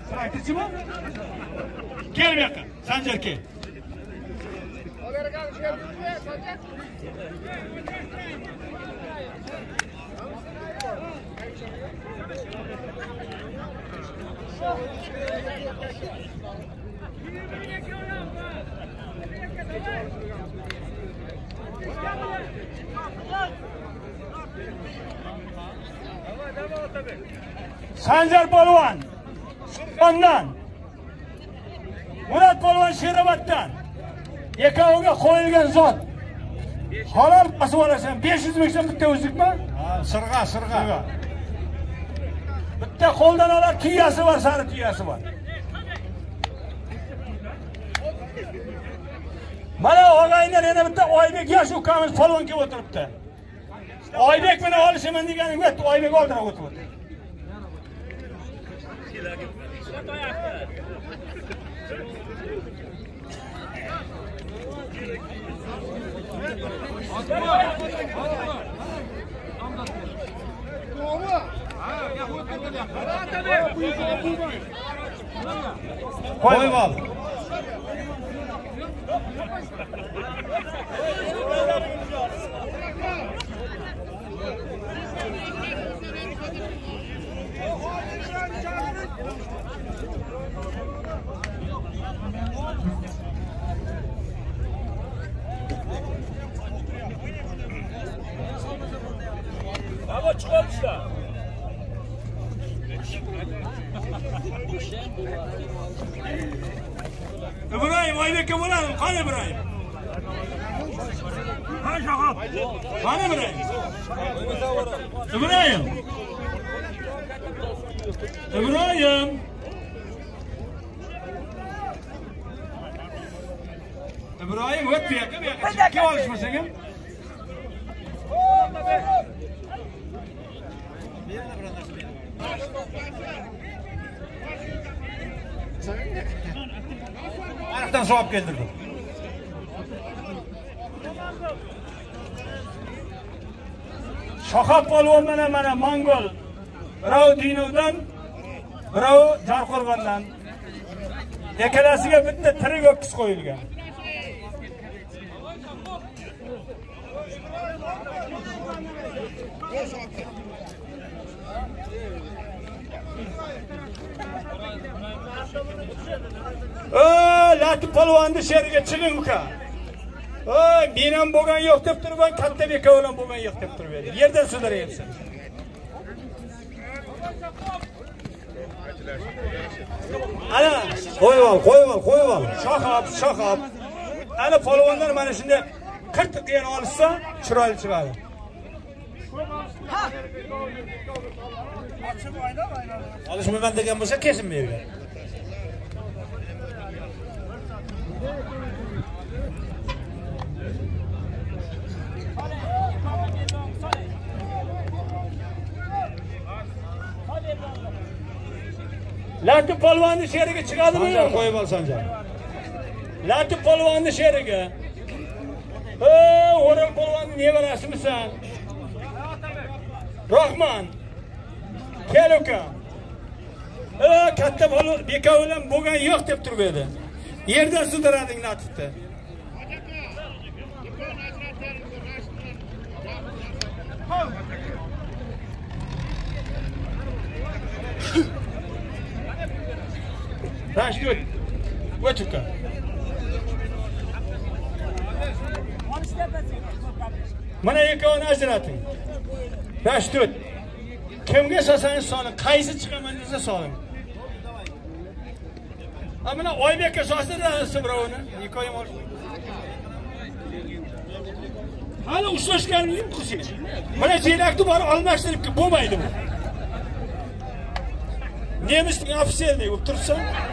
Aytishmi? Kel bu yoqqa. Sanjar kel. Sanjar polvon Surxondan, Murat polvon Sheroboddan ekoviga qo'yilgan zot. Halol bosib olasan. 500 ming so'm bitta o'zlikmi? Ha, sirg'a. Bitta qo'ldan olar, tuyasi bor, sari tuyasi bor. Mana og'aylar yana bitta Oybek yosh ukamiz polvon kelib o'tiribdi. Oybek meni olishaman deganing yo'q, Oybek oldira o'tiribdi. Qo'yib ol. Hava çıkarmışlar. İbrahim, Aybek'e bulalım. Kan İbrahim. Kan şakap. Kan İbrahim. İbrahim. İbrahim, öt bir yaka. Kim alışmasın? Ayaktan soğuk geldirdim. Şakap polvon mana Mongol. Birov Dinovdan, birov Jarqo'rg'ondan. Ikkalasiga bitta tirik o'kkiz qo'yilgan. Latif polvonni sheriga chiqing uka. Men ham bo'lgan yo'q deb turibman, katta beka bilan bo'lgan yo'q deb turib edi. Yerdan sudrayapsan. Ana, qo'yib ol. Shoxab. Ana polvonlar mana shunday qirtiq qilgan olsa, chiroyli chiqadi. Olishmayman degan bo'lsa, kesin bergan. Latif polvonni sheriga chiqadimi? Sanjar qo'yib ol Sanjar. Latif polvonni sheriga. O'ral polvonni nevarasimisan? Rahmon. Kel uka. Katta polvon beka bilan bo'lgan yo'q deb turib edi. Yerdan sudirading Latifni. Rashid, o'chika. Mana ikkovini ajrating. Rashid, kimga solsangiz soling, qaysi chiqaman desa soling. Mana Oybekka solsa birovini, ikkovim ol. Hali ushlashganim yo'q qilsin. Mana jelakni bor almashtirib bo'lmaydi bu. Nemisning ofitserlik bo'lib tursa.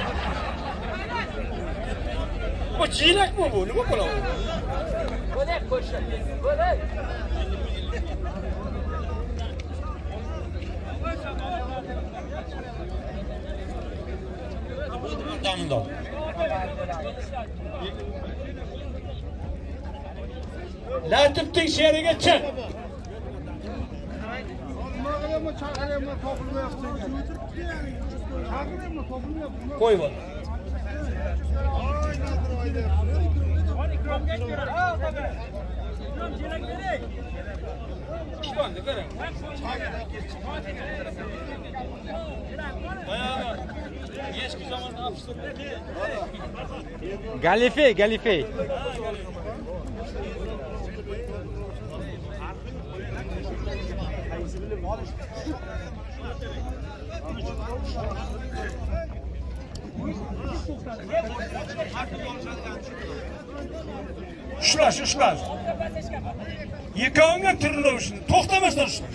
Bu jelakmi bu? Nima bo'ladi? Bo'lak ko'rsatdi. Bo'lak. Damdol. Latifning sheriga chiq. Qo'y bor. Galifey. Ushlash. Yekovingga turilib shuni. To'xtamasdan ushlash.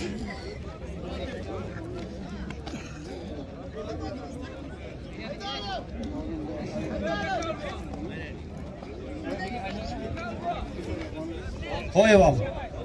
Qo'yib ol.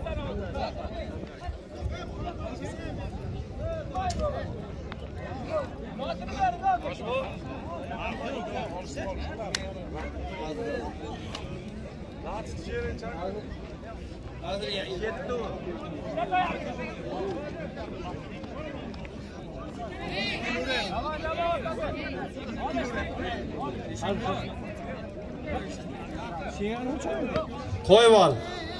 Qo'yib ol.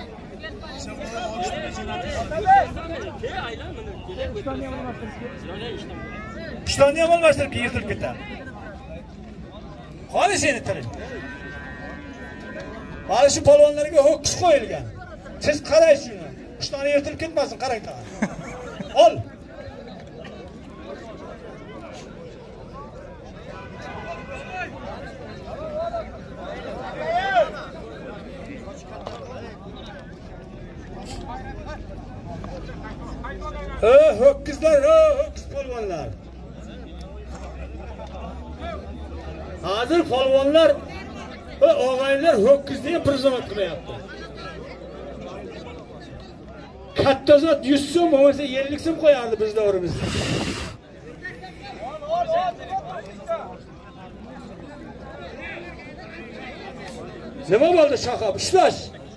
Ishtonni ham olmastirib yirtilib ketadi. Qani seni tiling. Mana shu polvonlarga ho'kiz qo'yilgan. Siz qaraysiz shuni. Ishtonni yirtilib ketmasin, qarang tag'in. Ol. Ho'kizlar, ho'kiz polvonlar. Hozir polvonlar va og'aylar ho'kizni ham prizomat qilyapti. Katta zot 100 so'm bo'lmasa 50 so'm qo'yardi biz davrimizda. Nima bo'ldi shaqab? Ishlash.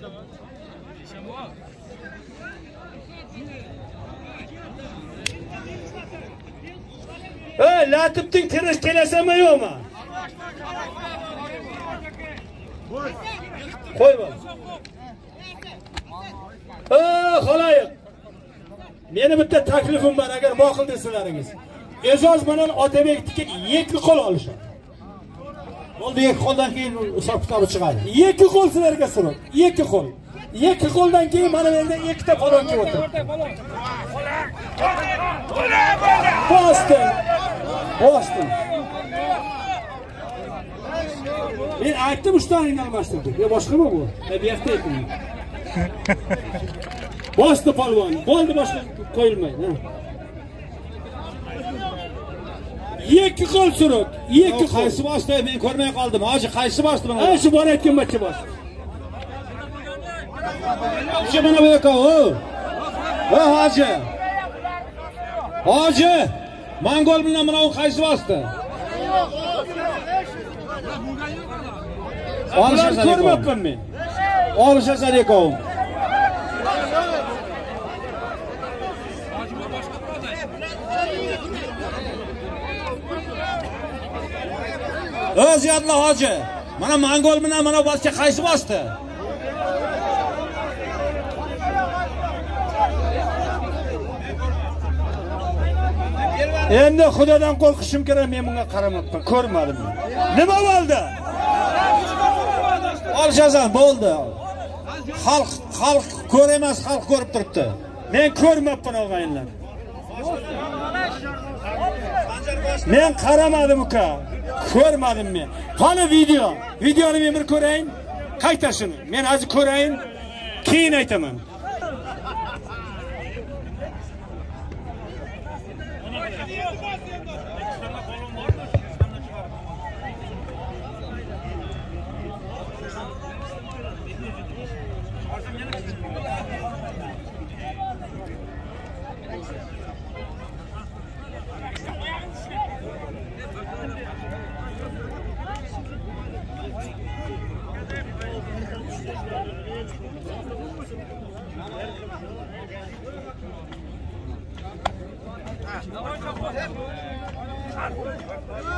Latipning tirish kelasami yo'qmi? Qo'yma. Xaloyiq. Meni bitta taklifim bor, agar ma'qul desalaringiz. E'zoz bilan Otabekniki ikki qo'l olishadi. Bo'ldi, ikki qo'ldan keyin hisob kitobi chiqadi. Ikki qo'l sizlarga surib, ikki qo'l. Ikki qo'ldan keyin mana menda ikkita polvon kelib o'tiribdi. Boston. Men aytdim ushtaningni almashtirdik. Ya boshqami bu? Tabiatda aytdim. Bosdi polvon. Bo'ldi, boshqa qo'yilmaydi. Ikki qo'l surib, ikki qo'l. Qaysi bosdi? Men ko'rmay qoldim. Hoji, qaysi bosdi buni? Shu borayotgan macha bosdi. Shu mana bu yo'q, o. Hoji. Hoji, Mongol bilan mana u qaysi bosdi? Olishasizlar ko'rmabman men. Olishasizlar ekovim. Ziyodla hoji, mana Mongol bilan mana boshqa qaysi bosdi? Endi Xudodan qo'rqishim kerak, men bunga qaramabman, ko'rmadim. Nima bo'ldi? Olishasizlar, bo'ldi. Xalq ko'ramas, xalq ko'rib turibdi. Men ko'rmabman og'ayinlar. Men qaramadim uka. Ko'rmadim men. Qani video. Videoni men bir ko'rayin. Qayta shuni. Men hozir ko'rayin, keyin aytaman.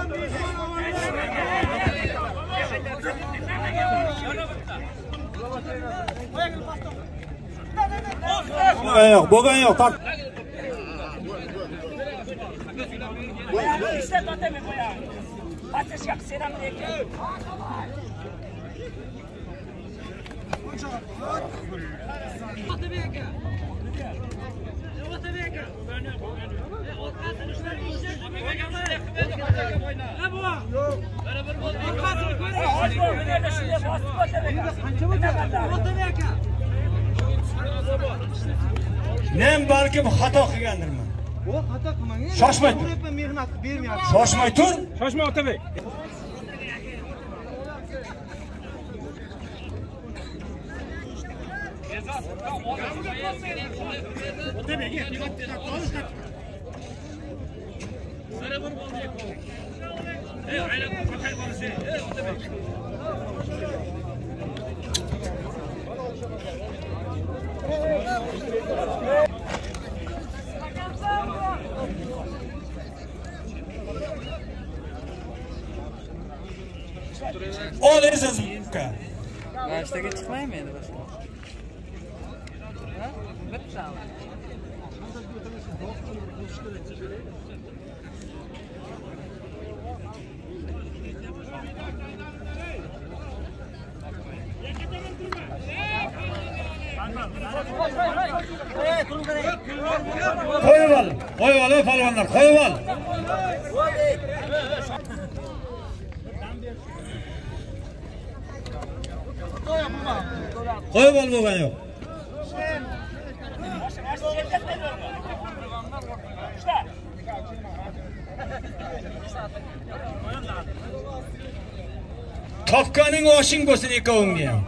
Bo'lgan yo'q. İşte tatemi bu ya. Ateş yak selamünaleyküm. Men balki xato qilgandirman. O xato qilmagan. Shoshmay tur. To'g'ri mehnat bermayapti. Shoshmay tur. Shoshma Otabek. Olasiz. G'ashtaga chiqmaymi endi boshqa? Ha? Bittami? Qo'yib ol. Qo'yib ol, palvonlar, qo'yib ol. Qo'yib ol bo'lgan yo'q. Topganing oshing bo'lsin ikkovingga ham.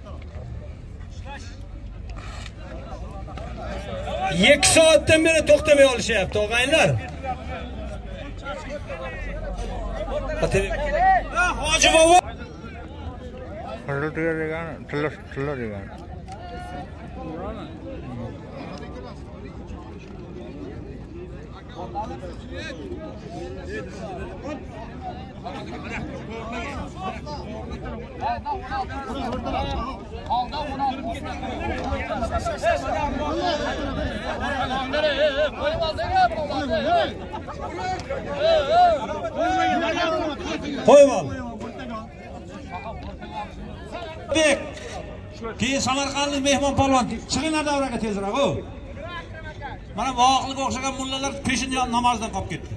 2 soatdan beri to'xtamay olishyapti, og'aylar. Hoji bobo. Tilla degan, tilla degan. Qo'yib ol. Bek. Keyin Samarqandlik mehmon polvon chiqinglar davraga tezroq, o. Mana voqilga o'xshagan mullalar peshin namozdan qolib ketdi.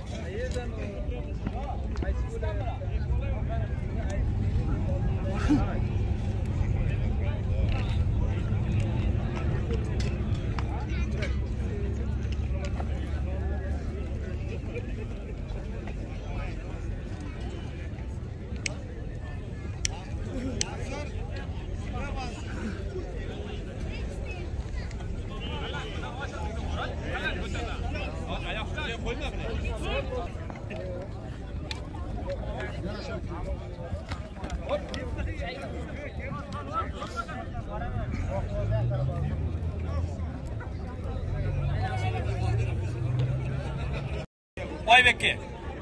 Oybekka.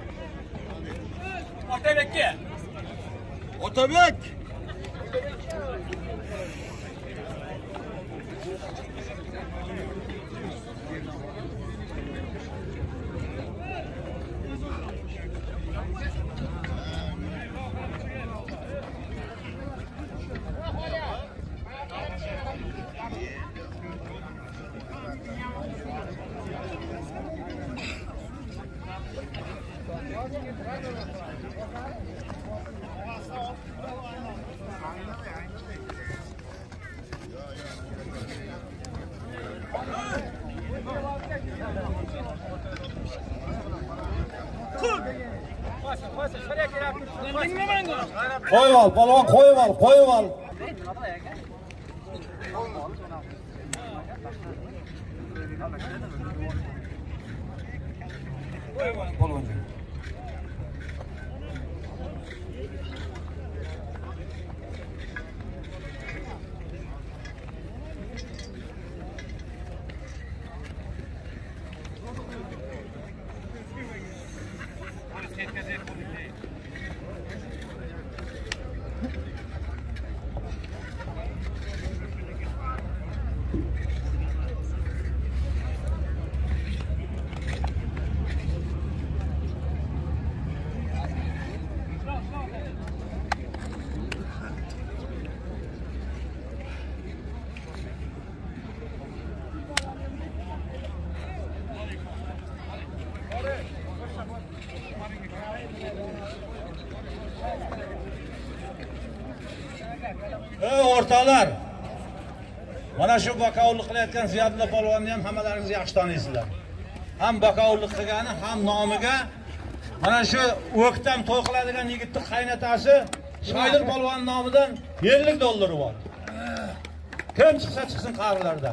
Otabekka. Otabek. Qo'yib ol, polvon, qo'yib ol, qo'yib ol. Polvon. O'rtoqlar, mana shu bakovullik qilayotgan Ziyodulla polvonni ham hammalaringiz yaxshi taniysizlar. Ham bakovullik qilgani, ham nomiga mana shu o'ktam to'y qiladigan yigitning qaynotasi Shoydir polvon nomidan $50 bor. Kim chiqsa chiqsin qarilardan.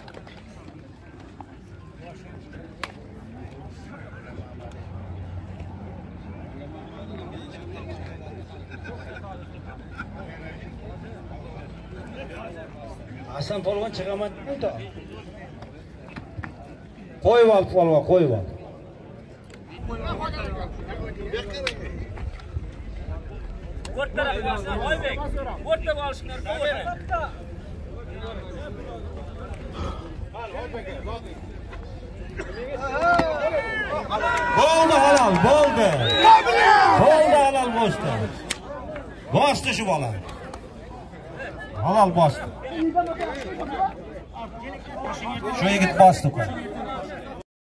Hasan polvon chiqaman da. Qo'yib ol polvon, qo'yib ol. O'rtaga bo'lsin, Oybek. O'rtaga olishinglar, o'rtaga. Bo'ldi halol, bo'ldi. Bo'ldi halol bosdi. Bosdi shu bola. Halol bosdi. Shu yigit bosdi.